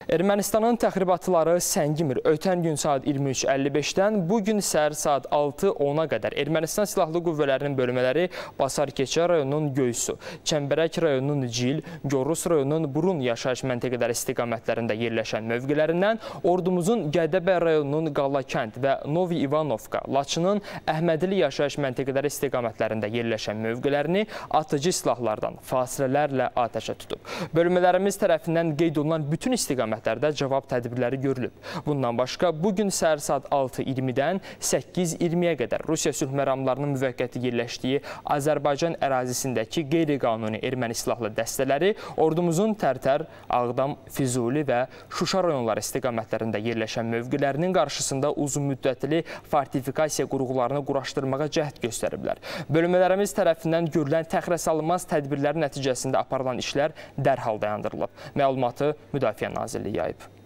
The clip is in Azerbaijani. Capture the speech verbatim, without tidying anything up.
Ermənistanın təxribatları səngimir. Ötən gün saat iyirmi üç əlli beşdən bugün səhər saat altı ona qədər Ermənistan Silahlı Qüvvələrinin bölmələri Basarkeçə rayonunun Göysu, Çəmbərək rayonunun Cil, Gorus rayonunun Burun yaşayış məntəqələri istiqamətlərində yerləşən mövqelərindən ordumuzun Gədəbəy rayonunun Qalakənd və Novi İvanovka, Laçının Əhmədili yaşayış məntəqələri istiqamətlərində yerləşən mövqələrini atıcı silahlardan fasilələrlə atəşə tutub. Bölmələrimiz tərəfindən qeyd olunan bütün istiqamətlərdə cavab tədbirləri görülüb. Bundan başqa, bugün səhər saat altı iyirmidən səkkiz iyirmiyə qədər Rusiya sülh məramlarının müvəqqəti yerləşdiyi Azərbaycan ərazisindəki qeyri-qanuni erməni silahlı dəstələri ordumuzun Tərtər, Ağdam, Füzuli və Şuşa rayonları istiqamətlərində yerləşən mövqelərinin qarşısında uzunmüddətli fortifikasiya qurğularını quraşdırmağa cəhd göstəriblər. Bölmələrimiz tərəfindən görülən təxirəsalınmaz tədbirlərin nəticəsində aparılan işlər dərhal dayandırılıb. Məlumatı Müdafiə Nazirliyi yayıb.